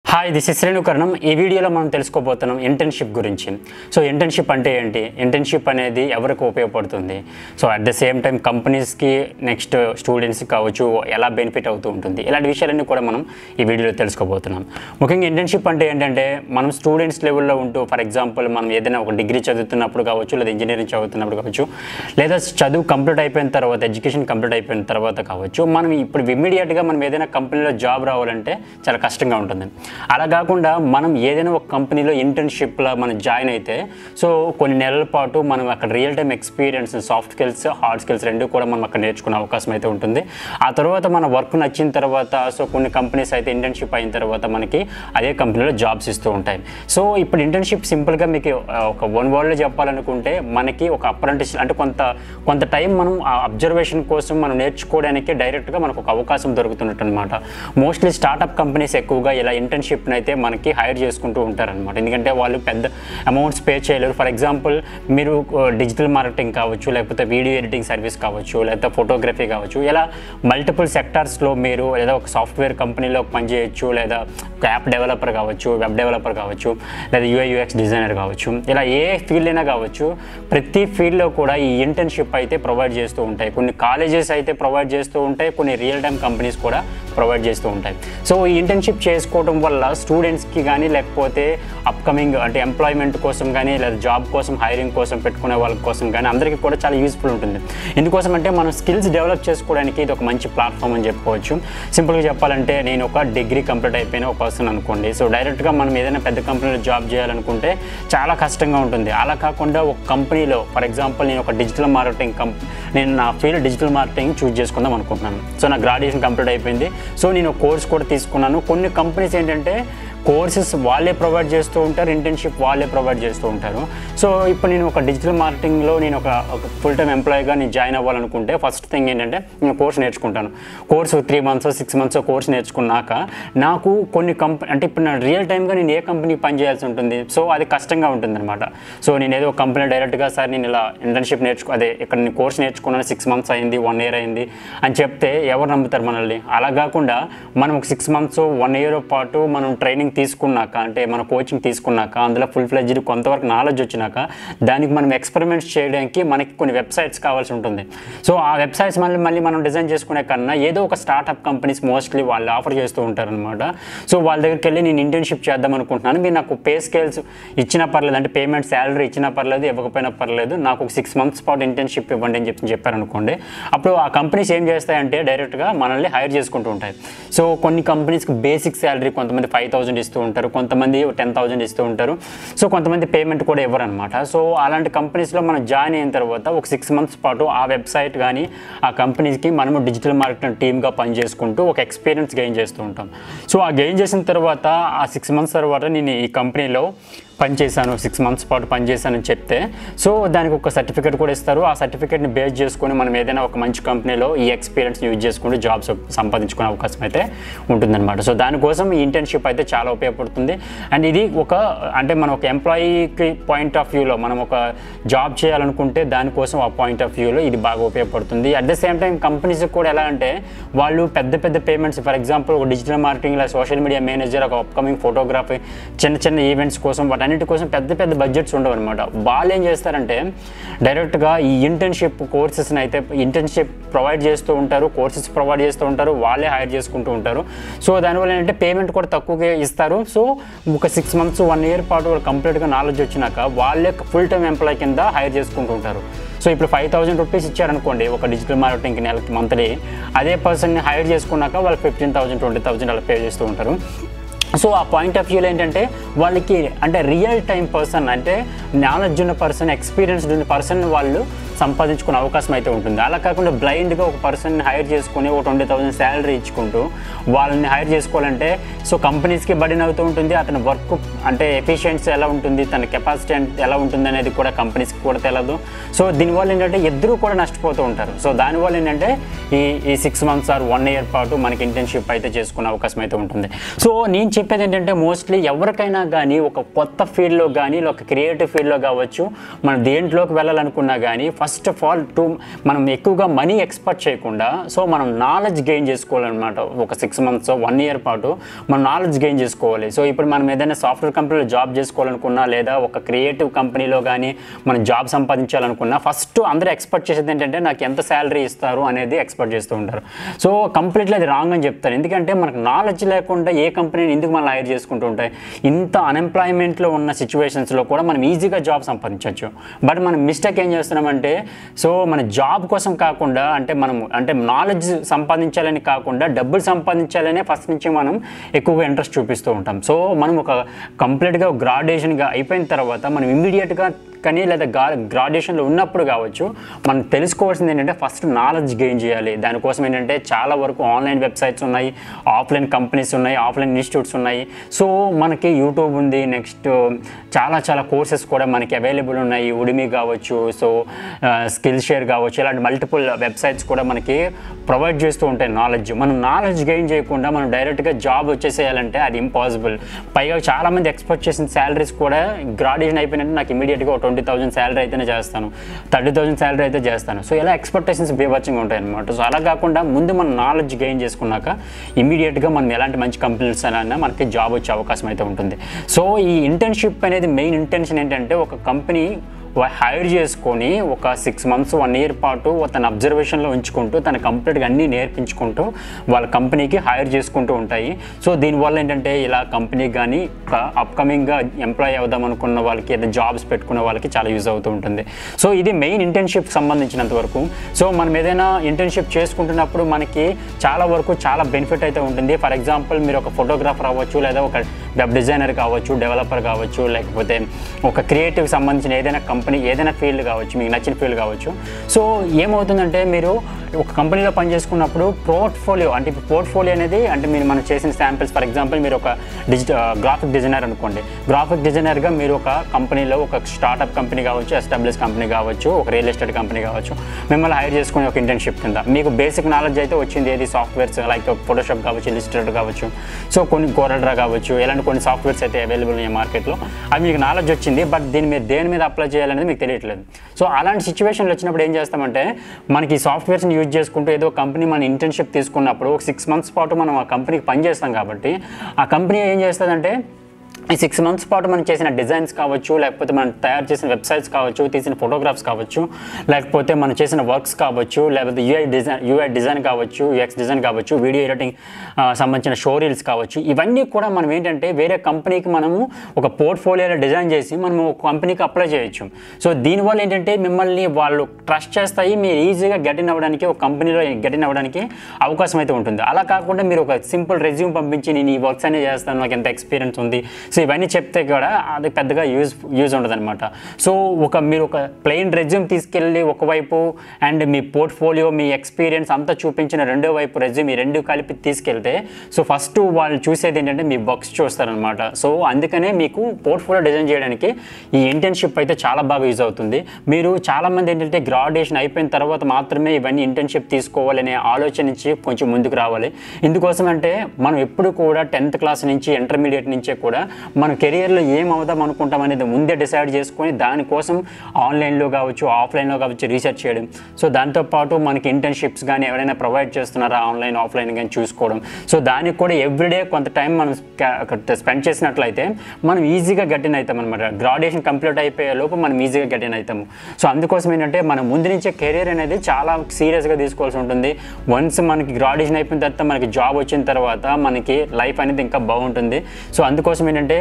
Hi this is Sreenu Karanam. ఈ వీడియోలో మనం తెలుసుకోబోతున్నాం ఇంటర్న్షిప్ గురించి. సో ఇంటర్న్షిప్ అంటే ఏంటి, ఇంటర్న్షిప్ అనేది ఎవరికి ఉపయోగపడుతుంది, so at the same time కంపెనీస్కి నెక్స్ట్ స్టూడెంట్స్కి కావచ్చు ఎలా బెనిఫిట్ అవుతూ ఉంటుంది, ఇలాంటి విషయాలన్నీ కూడా మనం ఈ వీడియోలో తెలుసుకోబోతున్నాం. ముఖ్యంగా ఇంటర్న్షిప్ అంటే ఏంటంటే మనం స్టూడెంట్స్ లెవెల్లో ఉంటూ, ఫర్ ఎగ్జాంపుల్ మనం ఏదైనా ఒక డిగ్రీ చదువుతున్నప్పుడు కావచ్చు, లేదా ఇంజనీరింగ్ చదువుతున్నప్పుడు కావచ్చు, లేదా చదువు కంప్లీట్ అయిపోయిన తర్వాత, ఎడ్యుకేషన్ కంప్లీట్ అయిపోయిన తర్వాత కావచ్చు, మనం ఇప్పుడు ఇమ్మీడియట్గా మనం ఏదైనా కంపెనీలో జాబ్ రావాలంటే చాలా కష్టంగా ఉంటుంది. అలా కాకుండా మనం ఏదైనా ఒక కంపెనీలో ఇంటర్న్షిప్లో మనం జాయిన్ అయితే, సో కొన్ని నెలల పాటు మనం అక్కడ real time experience, soft skills, hard skills రెండు కూడా మనం అక్కడ నేర్చుకునే అవకాశం అయితే ఉంటుంది. ఆ తర్వాత మన వర్క్ నచ్చిన తర్వాత, సో కొన్ని కంపెనీస్ అయితే ఇంటర్న్షిప్ అయిన తర్వాత మనకి అదే కంపెనీలో జాబ్స్ ఇస్తూ ఉంటాయి. సో ఇప్పుడు ఇంటర్న్షిప్ సింపుల్గా మీకు ఒక వన్ వర్డ్లో చెప్పాలనుకుంటే, మనకి ఒక అప్రెంటిస్ అంటే కొంత టైం మనం ఆ అబ్జర్వేషన్ కోసం మనం నేర్చుకోవడానికి డైరెక్ట్గా మనకు ఒక అవకాశం దొరుకుతున్నట్టు అనమాట. మోస్ట్లీ స్టార్టప్ కంపెనీస్ ఎక్కువగా ఇలా ఇంటర్న్షిప్ని అయితే మనకి హైర్ చేసుకుంటూ ఉంటారనమాట. ఎందుకంటే వాళ్ళు పెద్ద అమౌంట్స్ పే చేయలేరు. ఫర్ ఎగ్జాంపుల్ మీరు డిజిటల్ మార్కెటింగ్ కావచ్చు, లేకపోతే వీడియో ఎడిటింగ్ సర్వీస్ కావచ్చు, లేకపోతే ఫోటోగ్రఫీ కావచ్చు, ఇలా మల్టిపుల్ సెక్టార్స్లో మీరు లేదా ఒక సాఫ్ట్వేర్ కంపెనీలో పనిచేయచ్చు, లేదా ఒక యాప్ డెవలపర్ కావచ్చు, వెబ్ డెవలపర్ కావచ్చు, లేదా యూఐ/యూఎక్స్ డిజైనర్ కావచ్చు, ఇలా ఏ ఫీల్డ్ అయినా కావచ్చు, ప్రతి ఫీల్డ్లో కూడా ఈ ఇంటర్న్షిప్ అయితే ప్రొవైడ్ చేస్తూ ఉంటాయి. కొన్ని కాలేజెస్ అయితే ప్రొవైడ్ చేస్తూ ఉంటాయి, కొన్ని రియల్ టైమ్ కంపెనీస్ కూడా ప్రొవైడ్ చేస్తూ ఉంటాయి. సో ఈ ఇంటర్న్షిప్ చేసుకోవడం వల్ల స్టూడెంట్స్కి కానీ, లేకపోతే అప్కమింగ్ అంటే ఎంప్లాయ్మెంట్ కోసం కానీ, లేదా జాబ్ కోసం హైరింగ్ కోసం పెట్టుకునే వాళ్ళ కోసం కానీ అందరికీ కూడా చాలా యూస్ఫుల్ ఉంటుంది. ఎందుకోసం అంటే మనం స్కిల్స్ డెవలప్ చేసుకోవడానికి ఇది ఒక మంచి ప్లాట్ఫామ్ అని చెప్పుకోవచ్చు. సింపుల్గా చెప్పాలంటే, నేను ఒక డిగ్రీ కంప్లీట్ అయిపోయిన ఒక పర్సన్ అనుకోండి. సో డైరెక్ట్గా మనం ఏదైనా పెద్ద కంపెనీలో జాబ్ చేయాలనుకుంటే చాలా కష్టంగా ఉంటుంది. అలా కాకుండా ఒక కంపెనీలో, ఫర్ ఎగ్జాంపుల్ నేను ఒక డిజిటల్ మార్కెటింగ్ నేను నా ఫీల్డ్ డిజిటల్ మార్కెటింగ్ చూస్ చేసుకుందాం అనుకుంటున్నాను. సో నా గ్రాడ్యుయేషన్ కంప్లీట్ అయిపోయింది. సో నేను కోర్స్ కూడా తీసుకున్నాను. కొన్ని కంపెనీస్ ఏంటంటే కోర్సెస్ వాళ్ళే ప్రొవైడ్ చేస్తూ ఉంటారు, ఇంటర్న్షిప్ వాళ్ళే ప్రొవైడ్ చేస్తూ ఉంటారు. సో ఇప్పుడు నేను ఒక డిజిటల్ మార్కెటింగ్లో నేను ఒక ఫుల్ టైం ఎంప్లాయీగా నేను జాయిన్ అవ్వాలనుకుంటే, ఫస్ట్ థింగ్ ఏంటంటే నేను కోర్స్ నేర్చుకుంటాను. కోర్సు 3 months 6 months కోర్స్ నేర్చుకున్నాక నాకు కొన్ని అంటే ఇప్పుడు నా రియల్ టైమ్గా నేను ఏ కంపెనీకి పని చేయాల్సి ఉంటుంది. సో అది కష్టంగా ఉంటుంది అనమాట. సో నేను ఏదో ఒక కంపెనీ డైరెక్ట్గా సార్ నేను ఇలా ఇంటర్న్షిప్ ఇక్కడ నేను కోర్స్ నేర్చుకున్నాను, 6 months అయింది, 1 year అయింది అని చెప్తే ఎవరు నమ్ముతారు మనల్ని? అలా కాకుండా మనం ఒక 6 months 1 year పాటు మనం ట్రైనింగ్ తీసుకున్నాక, అంటే మన కోచింగ్ తీసుకున్నాక, అందులో ఫుల్ ఫ్లెడ్జ్డ్ కొంతవరకు నాలెడ్జ్ వచ్చినాక, దానికి మనం ఎక్స్పెరిమెంట్స్ చేయడానికి మనకి కొన్ని వెబ్సైట్స్ కావాల్సి ఉంటుంది. సో ఆ వెబ్సైట్స్ మళ్ళీ మనం డిజైన్ చేసుకునే కన్నా ఏదో ఒక స్టార్టప్ కంపెనీస్ మోస్ట్లీ వాళ్ళు ఆఫర్ చేస్తూ ఉంటారనమాట. సో వాళ్ళ దగ్గరికి వెళ్ళి నేను ఇంటర్న్షిప్ చేద్దాం అనుకుంటున్నాను, మీరు నాకు పే స్కేల్స్ ఇచ్చినా పర్లేదు, అంటే పేమెంట్ శాలరీ ఇచ్చినా పర్లేదు, ఇవ్వకపోయినా పర్లేదు, నాకు ఒక 6 months పాటు ఇంటర్న్షిప్ ఇవ్వండి అని చెప్పారనుకోండి. అప్పుడు ఆ కంపెనీస్ ఏం చేస్తాయంటే డైరెక్ట్గా మనల్ని హైర్ చేసుకుంటూ ఉంటాయి. సో కొన్ని కంపెనీస్కి బేసిక్ శాలరీ కొంతమంది 5,000 ఇస్తూ ఉంటారు, కొంతమంది 10,000 ఇస్తూ ఉంటారు. సో కొంతమంది పేమెంట్ కూడా ఇవ్వరు అనమాట. సో అలాంటి కంపెనీస్లో మనం జాయిన్ అయిన తర్వాత ఒక 6 months పాటు ఆ వెబ్సైట్ కానీ ఆ కంపెనీస్కి మనము డిజిటల్ మార్కెటింగ్ టీమ్గా పనిచేసుకుంటూ ఒక ఎక్స్పీరియన్స్ గెయిన్ చేస్తూ ఉంటాం. సో ఆ గెయిన్ చేసిన తర్వాత ఆ 6 months తర్వాత నేను ఈ కంపెనీలో పనిచేశాను, 6 months పాటు పనిచేశానని చెప్తే, సో దానికి ఒక సర్టిఫికేట్ కూడా ఇస్తారు. ఆ సర్టిఫికేట్ని బేస్ చేసుకొని మనం ఏదైనా ఒక మంచి కంపెనీలో ఈ ఎక్స్పీరియన్స్ని యూజ్ చేసుకుంటూ జాబ్స్ సంపాదించుకునే అవకాశం అయితే ఉంటుందన్నమాట. సో దానికోసం ఈ ఇంటర్న్షిప్ అయితే చాలా ఉపయోగపడుతుంది. అండ్ ఇది అంటే మనం ఒక ఎంప్లాయీకి పాయింట్ ఆఫ్ వ్యూలో మనం ఒక జాబ్ చేయాలనుకుంటే దానికోసం ఆ పాయింట్ ఆఫ్ వ్యూలో ఇది బాగా ఉపయోగపడుతుంది. అట్ ద సేమ్ టైం కంపెనీస్కి కూడా ఎలా అంటే వాళ్ళు పెద్ద పేమెంట్స్, ఫర్ ఎగ్జాంపుల్ ఒక డిజిటల్ మార్కెటింగ్, ఇలా సోషల్ మీడియా మేనేజర్, ఒక అప్కమింగ్ ఫోటోగ్రఫీ, చిన్న ఈవెంట్స్ కోసం అన్నిటి కోసం పెద్ద బడ్జెట్స్ ఉండవు అనమాట. వాళ్ళు ఏం చేస్తారంటే డైరెక్ట్గా ఈ ఇంటర్న్షిప్ కోర్సెస్ని అయితే ఇంటర్న్షిప్ ప్రొవైడ్ చేస్తూ ఉంటారు, కోర్సెస్ ప్రొవైడ్ చేస్తూ ఉంటారు, వాళ్ళే హైర్ చేసుకుంటూ ఉంటారు. సో దానివల్ల ఏంటంటే పేమెంట్ కూడా తక్కువగా ఇస్తారు. సో ఒక 6 months 1 year పాటు వాళ్ళు కంప్లీట్గా నాలెడ్జ్ వచ్చినాక వాళ్ళే ఫుల్ టైం ఎంప్లాయ్ కింద హైర్ చేసుకుంటూ ఉంటారు. సో ఇప్పుడు 5,000 rupees ఇచ్చారనుకోండి ఒక డిజిటల్ మార్కెటింగ్కి నెలకి మంత్లీ, అదే పర్సన్ని హైర్ చేసుకున్నాక వాళ్ళు 15,000 20,000 అలా పే చేస్తూ ఉంటారు. సో ఆ పాయింట్ ఆఫ్ వ్యూలో ఏంటంటే వాళ్ళకి అంటే రియల్ టైం పర్సన్, అంటే నాలెడ్జ్ ఉన్న పర్సన్, ఎక్స్పీరియన్స్డ్ ఉన్న పర్సన్ వాళ్ళు సంపాదించుకునే అవకాశం అయితే ఉంటుంది. అలా కాకుండా బ్లైండ్గా ఒక పర్సన్ని హైర్ చేసుకుని ఒక 20,000 శాలరీ ఇచ్చుకుంటూ వాళ్ళని హైర్ చేసుకోవాలంటే సో కంపెనీస్కి బర్డెన్ అవుతూ ఉంటుంది. అతని వర్క్ అంటే ఎఫిషియన్సీ ఎలా ఉంటుంది, తన కెపాసిటీ ఎలా ఉంటుంది అనేది కూడా కంపెనీస్కి కూడా తెలియదు. సో దీనివల్ల ఏంటంటే ఇద్దరూ కూడా నష్టపోతూ ఉంటారు. సో దానివల్ల ఏంటంటే ఈ 6 months or 1 year పాటు మనకి ఇంటర్న్షిప్ అయితే చేసుకునే అవకాశం అయితే ఉంటుంది. సో నేను చెప్పేది ఏంటంటే మోస్ట్లీ ఎవరికైనా కానీ ఒక కొత్త ఫీల్డ్లో కానీ, ఒక క్రియేటివ్ ఫీల్డ్లో కావచ్చు, మనం దేంట్లోకి వెళ్ళాలనుకున్నా కానీ ఫస్ట్ ఆఫ్ ఆల్ మనం ఎక్కువగా మనీ ఎక్స్పెక్ట్ చేయకుండా సో మనం నాలెడ్జ్ గెయిన్ చేసుకోవాలన్నమాట. ఒక 6 months 1 year పాటు మనం నాలెడ్జ్ గెయిన్ చేసుకోవాలి. సో ఇప్పుడు మనం ఏదైనా సాఫ్ట్వేర్ కంపెనీలో జాబ్ చేసుకోవాలనుకున్నా లేదా ఒక క్రియేటివ్ కంపెనీలో కానీ మనం జాబ్ సంపాదించాలనుకున్నా ఫస్ట్ అందరూ ఎక్స్పెక్ట్ చేసేది ఏంటంటే నాకు ఎంత శాలరీ ఇస్తారు అనేది ఎక్స్పెక్ట్ చేస్తూ ఉంటారు. సో కంప్లీట్లీ అది రాంగ్ అని చెప్తారు. ఎందుకంటే మనకు నాలెడ్జ్ లేకుండా ఏ కంపెనీని ఎందుకు మనం హైర్ చేసుకుంటూ ఉంటాయి. ఇంత అన్ఎంప్లాయ్మెంట్లో ఉన్న సిచ్యువేషన్స్లో కూడా మనం ఈజీగా జాబ్ సంపాదించవచ్చు. బట్ మనం మిస్టేక్ ఏం చేస్తున్నామంటే సో మన జాబ్ కోసం కాకుండా అంటే నాలెడ్జ్ సంపాదించాలని కాకుండా డబ్బులు సంపాదించాలనే ఫస్ట్ నుంచి మనం ఎక్కువగా ఇంట్రెస్ట్ చూపిస్తూ ఉంటాం. సో మనం ఒక కంప్లీట్గా గ్రాడ్యుయేషన్గా అయిపోయిన తర్వాత మనం ఇమ్మీడియట్గా కానీ లేదా గ్రాడ్యుయేషన్లో ఉన్నప్పుడు కావచ్చు మనం తెలుసుకోవాల్సింది ఏంటంటే ఫస్ట్ నాలెడ్జ్ గెయిన్ చేయాలి. దానికోసం ఏంటంటే చాలా వరకు ఆన్లైన్ వెబ్సైట్స్ ఉన్నాయి, ఆఫ్లైన్ కంపెనీస్ ఉన్నాయి, ఆఫ్లైన్ ఇన్స్టిట్యూట్స్ ఉన్నాయి. సో మనకి యూట్యూబ్ ఉంది, నెక్స్ట్ చాలా కోర్సెస్ కూడా మనకి అవైలబుల్ ఉన్నాయి. ఉడిమి కావచ్చు, సో స్కిల్ షేర్ కావచ్చు, ఇలాంటి మల్టిపుల్ వెబ్సైట్స్ కూడా మనకి ప్రొవైడ్ చేస్తూ ఉంటాయి నాలెడ్జ్. మనం నాలెడ్జ్ గెయిన్ చేయకుండా మనం డైరెక్ట్గా జాబ్ వచ్చేసేయాలంటే అది ఇంపాసిబుల్. పైగా చాలామంది ఎక్స్పెక్ట్ చేసిన శాలరీస్ కూడా గ్రాడ్యుయేషన్ అయిపోయినట్టు నాకు ఇమీడియట్గా 20,000 శాలరీ అయితేనే చేస్తాను, 30,000 శాలరీ అయితే చేస్తాను. సో ఇలా ఎక్స్పెక్టేషన్స్ బీభత్సంగా ఉంటాయి అనమాట. సో అలా కాకుండా ముందు మనం నాలెడ్జ్ గెయిన్ చేసుకున్నాక ఇమీడియట్గా మనం ఎలాంటి మంచి కంపెనీస్ అయినా మనకి జాబ్ వచ్చే అవకాశం అయితే ఉంటుంది. సో ఈ ఇంటర్న్షిప్ అనేది మెయిన్ ఇంటెన్షన్ ఏంటంటే ఒక కంపెనీ హైర్ చేసుకొని ఒక 6 months 1 year పాటు తన అబ్జర్వేషన్లో ఉంచుకుంటూ తన కంప్లీట్గా అన్నీ నేర్పించుకుంటూ వాళ్ళ కంపెనీకి హైర్ చేసుకుంటూ ఉంటాయి. సో దీనివల్ల ఏంటంటే ఇలా కంపెనీకి కానీ అప్కమింగ్గా ఎంప్లాయ్ అవుదాం అనుకున్న వాళ్ళకి ఏదైనా జాబ్స్ పెట్టుకున్న వాళ్ళకి చాలా యూజ్ అవుతూ ఉంటుంది. సో ఇది మెయిన్ ఇంటర్న్షిప్ సంబంధించినంత వరకు. సో మనం ఏదైనా ఇంటర్న్షిప్ చేసుకుంటున్నప్పుడు మనకి చాలా బెనిఫిట్ అయితే ఉంటుంది. ఫర్ ఎగ్జాంపుల్ మీరు ఒక ఫోటోగ్రాఫర్ అవ్వచ్చు, లేదా ఒక వెబ్ డిజైనర్ కావచ్చు, డెవలపర్ కావచ్చు, లేకపోతే ఒక క్రియేటివ్ సంబంధించిన ఏదైనా ఫీల్డ్ కావచ్చు, మీకు నచ్చిన ఫీల్డ్ కావచ్చు. సో ఏమవుతుందంటే మీరు ఒక కంపెనీలో పనిచేసుకున్నప్పుడు పోర్ట్ఫోలియో అనేది అంటే మనం చేసిన శాంపిల్స్. ఫర్ ఎగ్జాంపుల్ మీరు ఒక గ్రాఫిక్ డిజైనర్ అనుకోండి. గ్రాఫిక్ డిజైనర్గా మీరు ఒక కంపెనీలో ఒక స్టార్టప్ కంపెనీ కావచ్చు, ఎస్టాబ్లిష్ కంపెనీ కావచ్చు, ఒక రియల్ ఎస్టేట్ కంపెనీ కావచ్చు, మిమ్మల్ని హైర్ చేసుకుని ఒక ఇంటర్న్షిప్ కింద మీకు బేసిక్ నాలెడ్జ్ అయితే వచ్చింది. ఏది సాఫ్ట్వేర్స్ లైక్ ఫోటోషాప్ కావచ్చు, ఇలిస్ట్రేటర్ కావచ్చు, సో కొన్ని కోరల్డ్రా కావచ్చు, ఇలాంటి కొన్ని సాఫ్ట్వేర్స్ అయితే అవైలబుల్ ఉన్నాయి మార్కెట్లో. అవి మీకు నాలెడ్జ్ వచ్చింది, బట్ దేని మీద అప్లై చేయాలనేది మీకు తెలియట్లేదు. సో అలాంటి సిచ్యువేషన్లు వచ్చినప్పుడు ఏం చేస్తామంటే మనకి ఈ సాఫ్ట్వేర్స్ని యూజ్ చేసుకుంటూ ఏదో కంపెనీ మన ఇంటర్న్షిప్ తీసుకున్నప్పుడు ఒక 6 months పాటు మనం ఆ కంపెనీకి పనిచేస్తాం కాబట్టి ఆ కంపెనీ ఏం చేస్తుందంటే ఈ 6 months పాటు మనం చేసిన డిజైన్స్ కావచ్చు, లేకపోతే మనం తయారు చేసిన వెబ్సైట్స్ కావచ్చు, తీసిన ఫోటోగ్రాఫ్స్ కావచ్చు, లేకపోతే మనం చేసిన వర్క్స్ కావచ్చు, లేకపోతే యూఐ డిజైన్ కావచ్చు, యూఎక్స్ డిజైన్ కావచ్చు, వీడియో ఎడిటింగ్ సంబంధించిన షో రీల్స్ కావచ్చు, ఇవన్నీ కూడా మనం ఏంటంటే వేరే కంపెనీకి మనము ఒక పోర్ట్ఫోలియోలో డిజైన్ చేసి మనము ఒక కంపెనీకి అప్లై చేయొచ్చు. సో దీనివల్ల ఏంటంటే మిమ్మల్ని వాళ్ళు ట్రస్ట్ చేస్తాయి, మీరు ఈజీగా గెటిన్ అవ్వడానికి ఒక కంపెనీలో గెటిన్ అవ్వడానికి అవకాశం అయితే ఉంటుంది. అలా కాకుండా మీరు ఒక సింపుల్ రెజ్యూమ్ పంపించి నేను ఈ వర్క్స్ అనేది చేస్తాను, నాకు ఎంత ఎక్స్పీరియన్స్ ఉంది, సో ఇవన్నీ చెప్తే కూడా అది పెద్దగా యూజ్ ఉండదు అనమాట. సో మీరు ఒక ప్లెయిన్ రెజ్యూమ్ తీసుకెళ్ళి ఒకవైపు అండ్ మీ పోర్ట్ఫోలియో, మీ ఎక్స్పీరియన్స్ అంతా చూపించిన రెండో వైపు రెజ్యూమ్, ఈ రెండు కలిపి తీసుకెళ్తే సో ఫస్ట్ వాళ్ళు చూసేది ఏంటంటే మీ వర్క్స్ చూస్తారనమాట. సో అందుకనే మీకు పోర్ట్ఫోలియో డిజైన్ చేయడానికి ఈ ఇంటర్న్షిప్ అయితే చాలా బాగా యూజ్ అవుతుంది. మీరు చాలామంది ఏంటంటే గ్రాడ్యుయేషన్ అయిపోయిన తర్వాత మాత్రమే ఇవన్నీ ఇంటర్న్షిప్ తీసుకోవాలనే ఆలోచన నుంచి కొంచెం ముందుకు రావాలి. ఎందుకోసం అంటే మనం ఎప్పుడు కూడా 10th class నుంచి ఇంటర్మీడియట్ నుంచే కూడా మన కెరియర్లో ఏం అవుదాం అనుకుంటాం అనేది ముందే డిసైడ్ చేసుకొని దానికోసం ఆన్లైన్లో కావచ్చు, ఆఫ్లైన్లో కావచ్చు రీసెర్చ్ చేయడం. సో దాంతోపాటు మనకి ఇంటర్న్షిప్స్ కానీ ఎవరైనా ప్రొవైడ్ చేస్తున్నారా ఆన్లైన్ ఆఫ్లైన్ కానీ చూసుకోవడం. సో దానికి కూడా ఎవ్రీడే కొంత టైం మనం స్పెండ్ చేసినట్లయితే మనం ఈజీగా గెటిన్ అవుతాం అనమాట. గ్రాడ్యుయేషన్ కంప్లీట్ అయిపోయే లోపు మనం ఈజీగా గెటిన్ అవుతాము. సో అందుకోసం ఏంటంటే మనం ముందు నుంచే కెరియర్ అనేది చాలా సీరియస్గా తీసుకోవాల్సి ఉంటుంది. వన్స్ మనకి గ్రాడ్యుయేషన్ అయిపోయిన తర్వాత మనకి జాబ్ వచ్చిన తర్వాత మనకి లైఫ్ అనేది ఇంకా బాగుంటుంది. సో అందుకోసం ఏంటంటే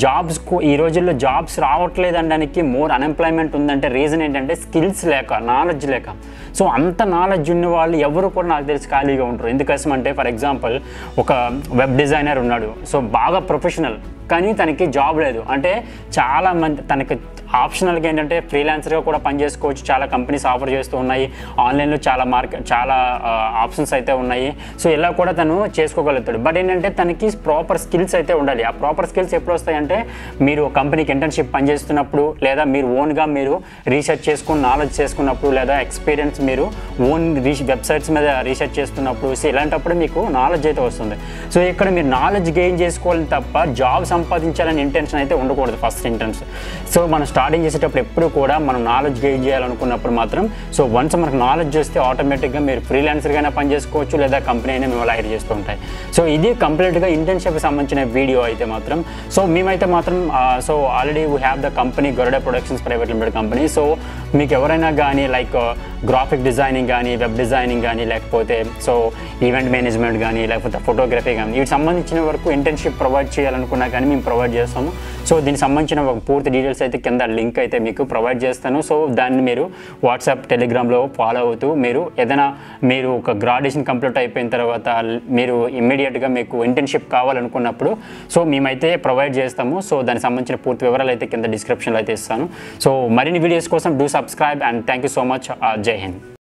ఈ రోజుల్లో జాబ్స్ రావట్లేదు అనడానికి మోర్ అన్ఎంప్లాయ్మెంట్ ఉందంటే రీజన్ ఏంటంటే స్కిల్స్ లేక, నాలెడ్జ్ లేక. సో అంత నాలెడ్జ్ ఉన్న వాళ్ళు ఎవరు కూడా నాకు తెలిసి ఖాళీగా ఉంటారు. ఎందుకోసం అంటే ఫర్ ఎగ్జాంపుల్ ఒక వెబ్ డిజైనర్ ఉన్నాడు, సో బాగా ప్రొఫెషనల్, కానీ తనకి జాబ్ లేదు. అంటే చాలామంది తనకి ఆప్షనల్గా ఏంటంటే ఫ్రీలాన్సర్గా కూడా పనిచేసుకోవచ్చు. చాలా కంపెనీస్ ఆఫర్ చేస్తూ ఉన్నాయి. ఆన్లైన్లో చాలా ఆప్షన్స్ అయితే ఉన్నాయి. సో ఇలా కూడా తను చేసుకోగలుగుతాడు. బట్ ఏంటంటే తనకి ప్రాపర్ స్కిల్స్ అయితే ఉండాలి. ఆ ప్రాపర్ స్కిల్స్ ఎప్పుడు వస్తాయంటే మీరు కంపెనీకి ఇంటర్న్షిప్ పనిచేస్తున్నప్పుడు, లేదా మీరు ఓన్గా మీరు రీసెర్చ్ చేసుకుని నాలెడ్జ్ చేసుకున్నప్పుడు, లేదా ఎక్స్పీరియన్స్ మీరు ఓన్ వెబ్సైట్స్ మీద రీసెర్చ్ చేస్తున్నప్పుడు, సో ఇలాంటప్పుడు మీకు నాలెడ్జ్ అయితే వస్తుంది. సో ఇక్కడ మీరు నాలెడ్జ్ గెయిన్ చేసుకోవాలి తప్ప జాబ్ సంపాదించాలని ఇంటెన్షన్ అయితే ఉండకూడదు ఫస్ట్ ఇంటెన్స్. సో మనం స్టార్టింగ్ చేసేటప్పుడు ఎప్పుడు కూడా మనం నాలెడ్జ్ గెయిన్ చేయాలనుకున్నప్పుడు మాత్రం సో వన్స్ మనకు నాలెడ్జ్ వస్తే ఆటోమేటిక్గా మీరు ఫ్రీలాన్సర్గా పని చేసుకోవచ్చు, లేదా కంపెనీ అయినా మిమ్మల్ని హైర్ చేస్తూ ఉంటాయి. సో ఇది కంప్లీట్గా ఇంటర్న్షిప్కి సంబంధించిన వీడియో అయితే మాత్రం. సో మేమైతే మాత్రం so already we have the company Garuda productions private limited company. So మీకు ఎవరైనా కానీ లైక్ గ్రాఫిక్ డిజైనింగ్ కానీ, వెబ్ డిజైనింగ్ కానీ, లేకపోతే సో ఈవెంట్ మేనేజ్మెంట్ కానీ, లేకపోతే ఫోటోగ్రఫీ కానీ, వీటికి సంబంధించిన వరకు ఇంటర్న్షిప్ ప్రొవైడ్ చేయాలనుకున్నా కానీ మేము ప్రొవైడ్ చేస్తాము. సో దీనికి సంబంధించిన పూర్తి డీటెయిల్స్ అయితే కింద లింక్ అయితే మీకు ప్రొవైడ్ చేస్తాను. సో దాన్ని మీరు వాట్సాప్, టెలిగ్రామ్లో ఫాలో అవుతూ మీరు ఒక గ్రాడ్యుయేషన్ కంప్లీట్ అయిపోయిన తర్వాత మీరు ఇమ్మీడియట్గా మీకు ఇంటర్న్షిప్ కావాలనుకున్నప్పుడు సో మేమైతే ప్రొవైడ్ చేస్తాము. సో దానికి సంబంధించిన పూర్తి వివరాలు అయితే కింద డిస్క్రిప్షన్లో అయితే ఇస్తాను. సో మరిన్ని వీడియోస్ కోసం do subscribe and thank you so much. జై హింద్.